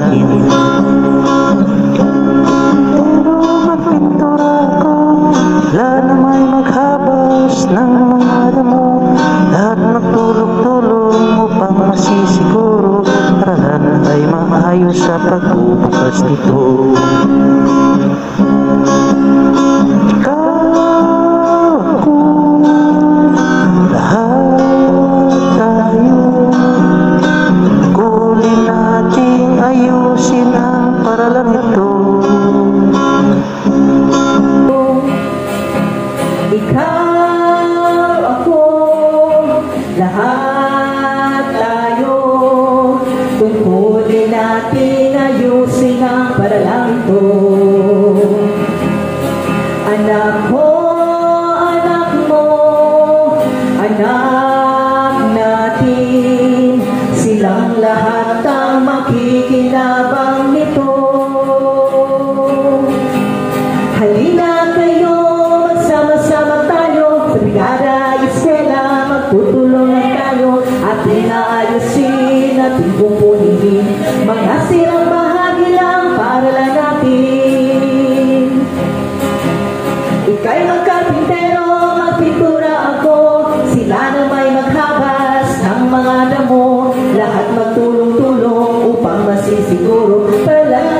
akin. Pero magpintura ko, lahat na may maghabas ng mga damo, lahat magtulog-tulog upang masisiguro, para lahat ay maayos sa pagbubukas nito. Ikaw, ako, lahat tayo, tungkulin natin ayusin ang paralang ito. Anak ko, anak mo, anak natin, silang lahat ang makikinabang nito. Halina kayo, magsama-sama tayo, sa brigada, eskwela, magtutulungan tayo, at inaayusin at ipupunin mga sirang bahagi lang para lang natin. Ika'y magkarpintero, magpintura ako, sila na may maghabas ng mga damo, lahat magtulong-tulong upang masisiguro para lang